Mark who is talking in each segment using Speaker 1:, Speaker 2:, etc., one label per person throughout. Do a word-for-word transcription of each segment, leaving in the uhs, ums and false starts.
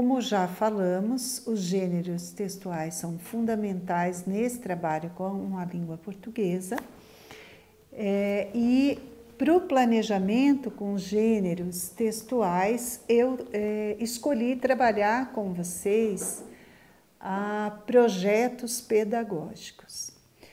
Speaker 1: como já falamos, os gêneros textuais são fundamentais nesse trabalho com a língua portuguesa. É, e para o planejamento com os gêneros textuais, eu é, escolhi trabalhar com vocês a projetos pedagógicos.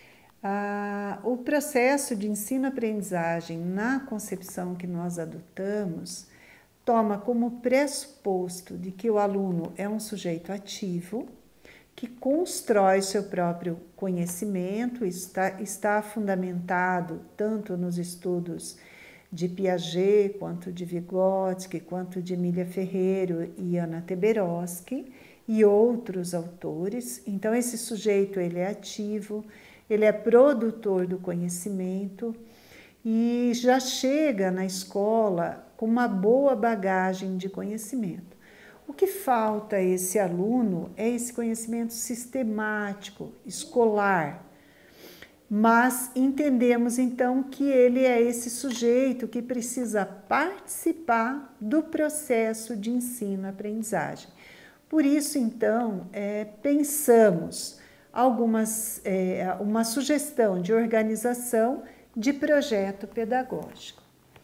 Speaker 1: Ah, o processo de ensino-aprendizagem, na concepção que nós adotamos, toma como pressuposto de que o aluno é um sujeito ativo, que constrói seu próprio conhecimento, está, está fundamentado tanto nos estudos de Piaget, quanto de Vygotsky, quanto de Emília Ferreiro e Anna Teberoski e outros autores. Então, esse sujeito ele é ativo, ele é produtor do conhecimento e já chega na escola com uma boa bagagem de conhecimento. O que falta a esse aluno é esse conhecimento sistemático, escolar. Mas entendemos então que ele é esse sujeito que precisa participar do processo de ensino-aprendizagem. Por isso, então, é, pensamos algumas, é, uma sugestão de organização de projeto pedagógico.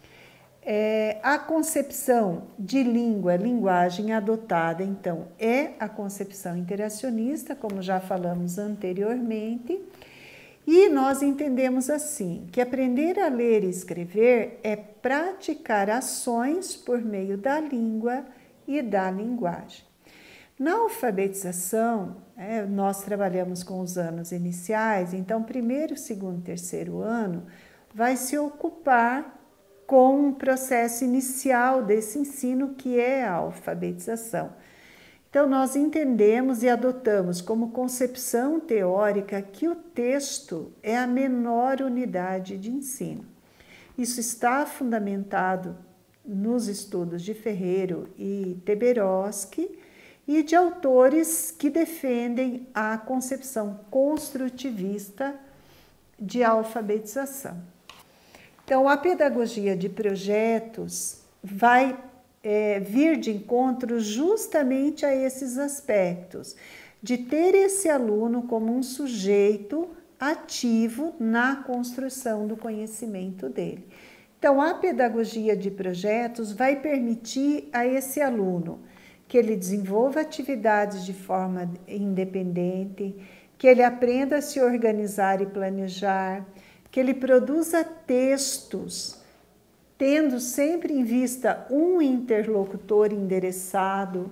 Speaker 1: É, a concepção de língua, linguagem adotada, então, é a concepção interacionista, como já falamos anteriormente, e nós entendemos assim, que aprender a ler e escrever é praticar ações por meio da língua e da linguagem. Na alfabetização, é, nós trabalhamos com os anos iniciais, então, primeiro, segundo, terceiro ano, vai se ocupar com o processo inicial desse ensino, que é a alfabetização. Então, nós entendemos e adotamos como concepção teórica que o texto é a menor unidade de ensino. Isso está fundamentado nos estudos de Ferreiro e Teberoski e de autores que defendem a concepção construtivista de alfabetização. Então, a pedagogia de projetos vai é, vir de encontro justamente a esses aspectos, de ter esse aluno como um sujeito ativo na construção do conhecimento dele. Então, a pedagogia de projetos vai permitir a esse aluno que ele desenvolva atividades de forma independente, que ele aprenda a se organizar e planejar, que ele produza textos, tendo sempre em vista um interlocutor endereçado.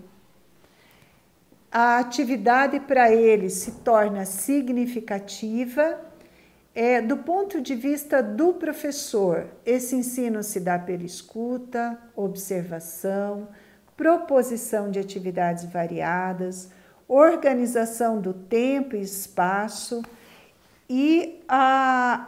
Speaker 1: A atividade para ele se torna significativa. É, do ponto de vista do professor, esse ensino se dá pela escuta, observação, proposição de atividades variadas, organização do tempo e espaço e a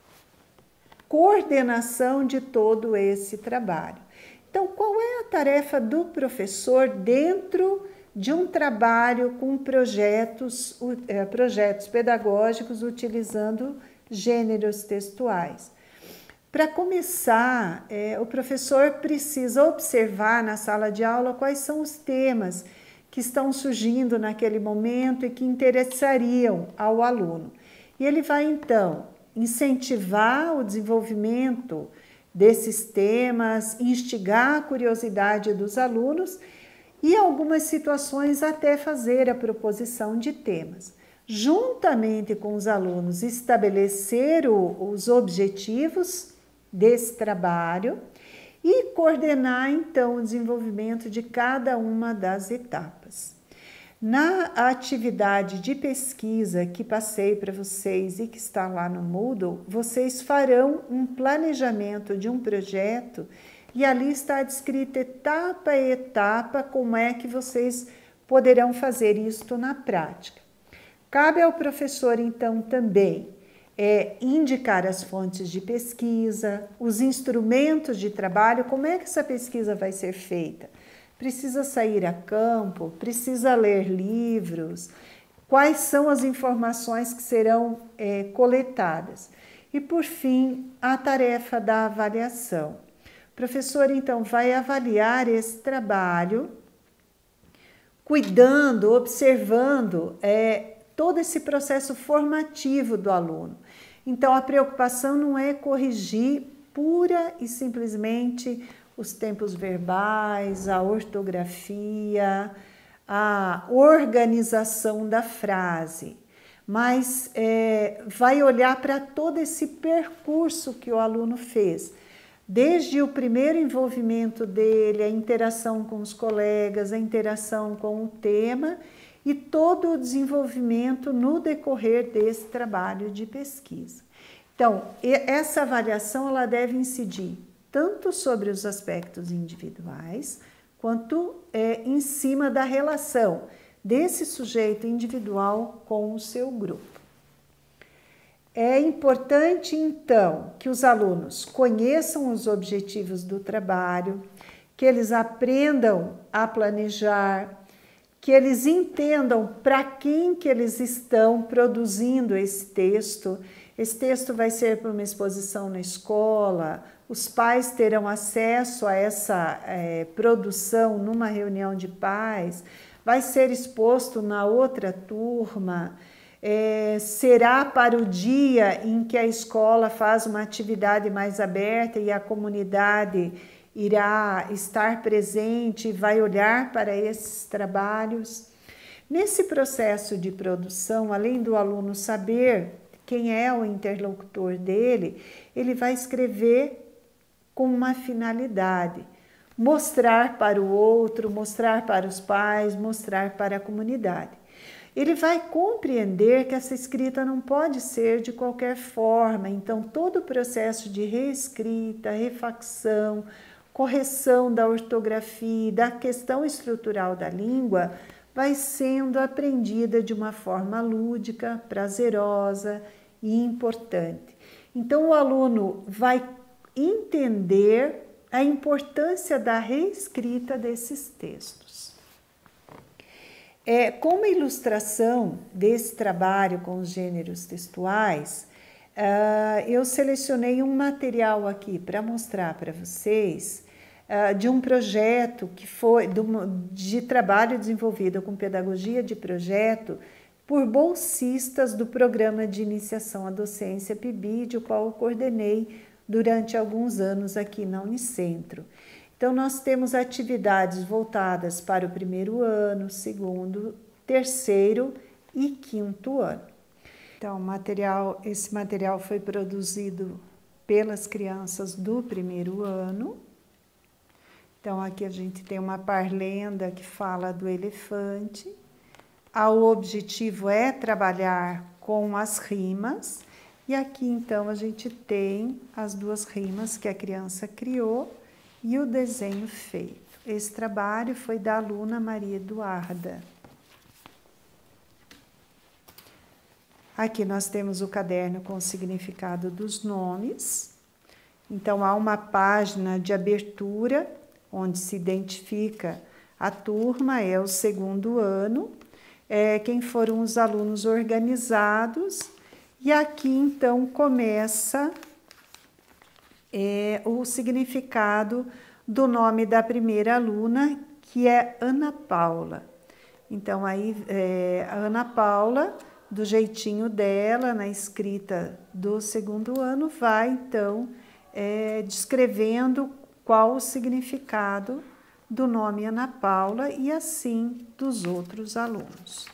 Speaker 1: coordenação de todo esse trabalho. Então, qual é a tarefa do professor dentro de um trabalho com projetos, projetos pedagógicos utilizando gêneros textuais? Para começar, é, o professor precisa observar na sala de aula quais são os temas que estão surgindo naquele momento e que interessariam ao aluno. E ele vai, então, incentivar o desenvolvimento desses temas, instigar a curiosidade dos alunos e, em algumas situações, até fazer a proposição de temas. Juntamente com os alunos, estabelecer o, os objetivos desse trabalho e coordenar, então, o desenvolvimento de cada uma das etapas. Na atividade de pesquisa que passei para vocês e que está lá no Moodle, vocês farão um planejamento de um projeto e ali está descrita etapa a etapa como é que vocês poderão fazer isto na prática. Cabe ao professor, então, também é, indicar as fontes de pesquisa, os instrumentos de trabalho, como é que essa pesquisa vai ser feita. Precisa sair a campo, precisa ler livros, quais são as informações que serão é, coletadas. E, por fim, a tarefa da avaliação. O professor, então, vai avaliar esse trabalho cuidando, observando é, todo esse processo formativo do aluno. Então, a preocupação não é corrigir pura e simplesmente os tempos verbais, a ortografia, a organização da frase, mas é, vai olhar para todo esse percurso que o aluno fez, desde o primeiro envolvimento dele, a interação com os colegas, a interação com o tema e todo o desenvolvimento no decorrer desse trabalho de pesquisa. Então, essa avaliação ela deve incidir tanto sobre os aspectos individuais, quanto é, em cima da relação desse sujeito individual com o seu grupo. É importante, então, que os alunos conheçam os objetivos do trabalho, que eles aprendam a planejar, que eles entendam para quem que eles estão produzindo esse texto. Esse texto vai ser para uma exposição na escola, os pais terão acesso a essa é, produção numa reunião de pais, vai ser exposto na outra turma, é, será para o dia em que a escola faz uma atividade mais aberta e a comunidade irá estar presente e vai olhar para esses trabalhos. Nesse processo de produção, além do aluno saber quem é o interlocutor dele, ele vai escrever com uma finalidade, mostrar para o outro, mostrar para os pais, mostrar para a comunidade. Ele vai compreender que essa escrita não pode ser de qualquer forma, então todo o processo de reescrita, refacção, correção da ortografia, da questão estrutural da língua, vai sendo aprendida de uma forma lúdica, prazerosa e importante. Então o aluno vai entender a importância da reescrita desses textos. É, como ilustração desse trabalho com os gêneros textuais, uh, eu selecionei um material aqui para mostrar para vocês uh, de um projeto que foi de, de trabalho desenvolvido com pedagogia de projeto por bolsistas do Programa de Iniciação à Docência P I B I D, o qual eu coordenei durante alguns anos aqui na Unicentro. Então, nós temos atividades voltadas para o primeiro ano, segundo, terceiro e quinto ano. Então, material, esse material foi produzido pelas crianças do primeiro ano. Então, aqui a gente tem uma parlenda que fala do elefante. O objetivo é trabalhar com as rimas. E aqui, então, a gente tem as duas rimas que a criança criou e o desenho feito. Esse trabalho foi da aluna Maria Eduarda. Aqui nós temos o caderno com o significado dos nomes. Então, há uma página de abertura, onde se identifica a turma, é o segundo ano, é, quem foram os alunos organizados. E aqui, então, começa é, o significado do nome da primeira aluna, que é Ana Paula. Então, aí, é, a Ana Paula, do jeitinho dela, na escrita do segundo ano, vai, então, é, descrevendo qual o significado do nome Ana Paula e, assim, dos outros alunos.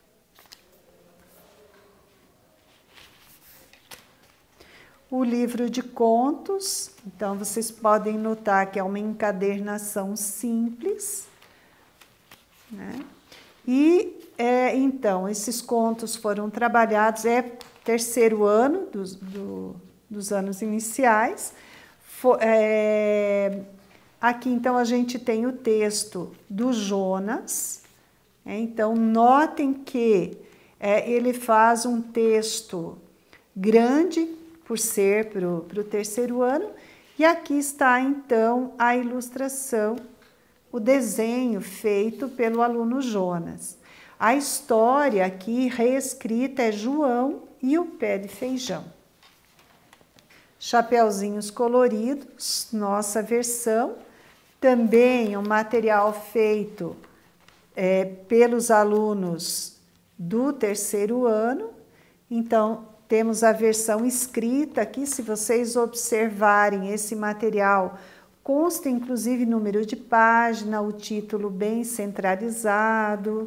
Speaker 1: O livro de contos, então, vocês podem notar que é uma encadernação simples, né? E, é, então, esses contos foram trabalhados, é terceiro ano dos, do, dos anos iniciais. For, é, aqui, então, a gente tem o texto do Jonas. É, então, notem que é, ele faz um texto grande, por ser para o terceiro ano, e aqui está, então, a ilustração, o desenho feito pelo aluno Jonas. A história aqui reescrita é João e o pé de feijão. Chapeuzinhos coloridos, nossa versão, também um material feito é, pelos alunos do terceiro ano. Então, temos a versão escrita aqui. Se vocês observarem esse material, consta inclusive número de página, o título bem centralizado.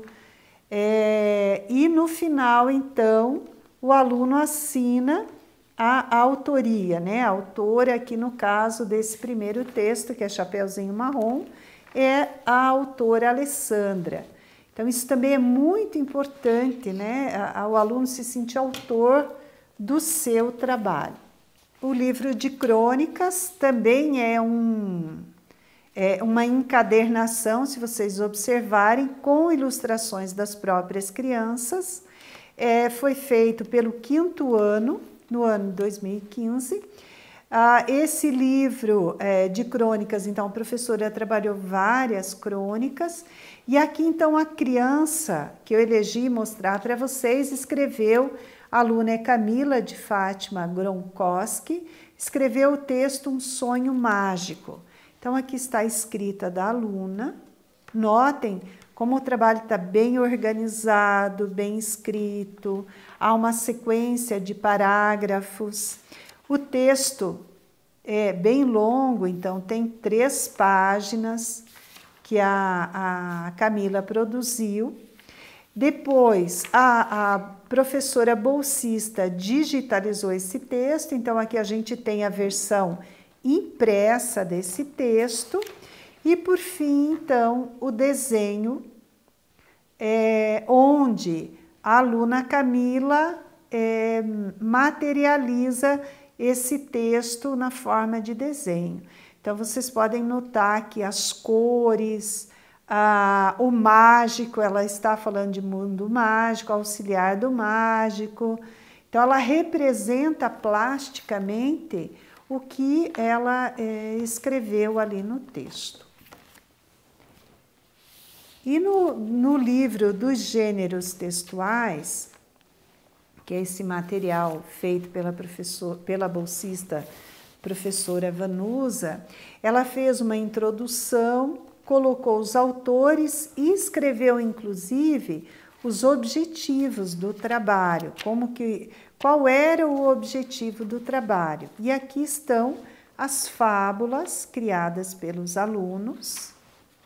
Speaker 1: É, e no final, então, o aluno assina a, a autoria, né? A autora, aqui no caso desse primeiro texto, que é Chapeuzinho Marrom, é a autora Alessandra. Então, isso também é muito importante, né? O aluno se sentir autor do seu trabalho. O livro de crônicas também é, um, é uma encadernação, se vocês observarem, com ilustrações das próprias crianças. É, foi feito pelo quinto ano, no ano de dois mil e quinze. Ah, esse livro é, de crônicas, então, a professora trabalhou várias crônicas, e aqui, então, a criança que eu elegi mostrar para vocês escreveu, a aluna é Camila de Fátima Gronkowski, escreveu o texto Um Sonho Mágico. Então, aqui está a escrita da aluna. Notem como o trabalho está bem organizado, bem escrito, há uma sequência de parágrafos. O texto é bem longo, então tem três páginas que a, a Camila produziu. Depois, a, a professora bolsista digitalizou esse texto, então aqui a gente tem a versão impressa desse texto. E, por fim, então, o desenho, é, onde a aluna Camila é, materializa esse texto na forma de desenho. Então, vocês podem notar que as cores, ah, o mágico, ela está falando de mundo mágico, auxiliar do mágico. Então, ela representa plasticamente o que ela é, escreveu ali no texto. E no, no livro dos gêneros textuais, que é esse material feito pela, professor, pela bolsista professora Vanusa, ela fez uma introdução, colocou os autores e escreveu, inclusive, os objetivos do trabalho, como que, qual era o objetivo do trabalho. E aqui estão as fábulas criadas pelos alunos,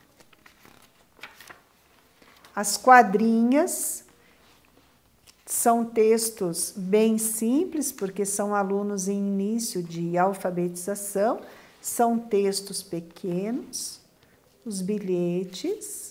Speaker 1: as quadrinhas. São textos bem simples, porque são alunos em início de alfabetização, são textos pequenos, os bilhetes,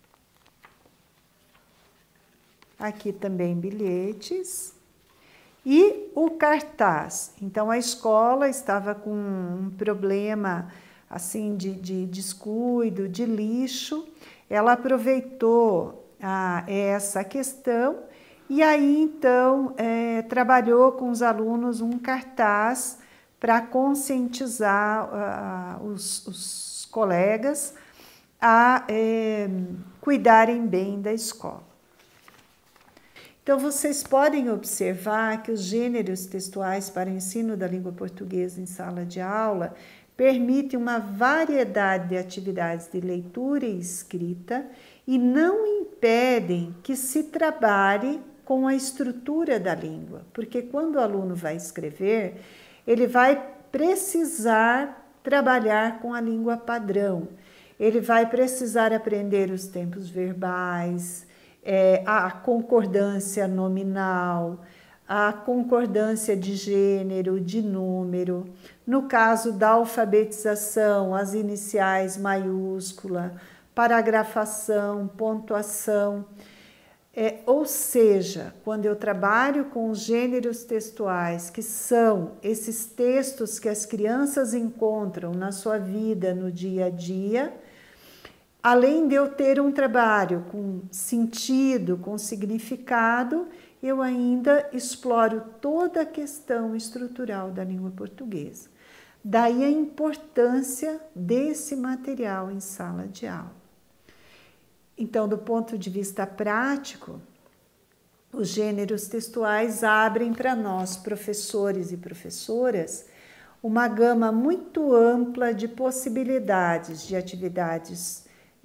Speaker 1: aqui também bilhetes, e o cartaz. Então, a escola estava com um problema assim de, de descuido, de lixo, ela aproveitou ah, essa questão. E aí, então, é, trabalhou com os alunos um cartaz para conscientizar uh, os, os colegas a é, cuidarem bem da escola. Então, vocês podem observar que os gêneros textuais para o ensino da língua portuguesa em sala de aula permitem uma variedade de atividades de leitura e escrita e não impedem que se trabalhe com a estrutura da língua, porque quando o aluno vai escrever, ele vai precisar trabalhar com a língua padrão, ele vai precisar aprender os tempos verbais, é, a concordância nominal, a concordância de gênero, de número, no caso da alfabetização, as iniciais maiúscula, paragrafação, pontuação. É, ou seja, quando eu trabalho com os gêneros textuais, que são esses textos que as crianças encontram na sua vida, no dia a dia, além de eu ter um trabalho com sentido, com significado, eu ainda exploro toda a questão estrutural da língua portuguesa. Daí a importância desse material em sala de aula. Então, do ponto de vista prático, os gêneros textuais abrem para nós, professores e professoras, uma gama muito ampla de possibilidades de atividades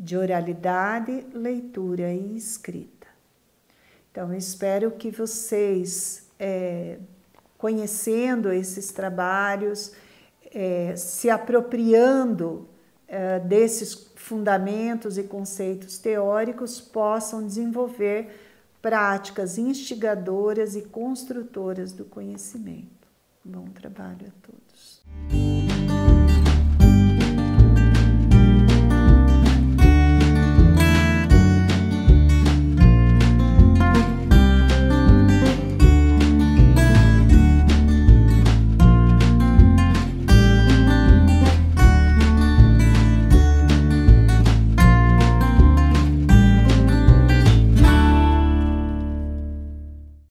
Speaker 1: de oralidade, leitura e escrita. Então, eu espero que vocês, é, conhecendo esses trabalhos, é, se apropriando é, desses fundamentos e conceitos teóricos, possam desenvolver práticas instigadoras e construtoras do conhecimento. Bom trabalho a todos.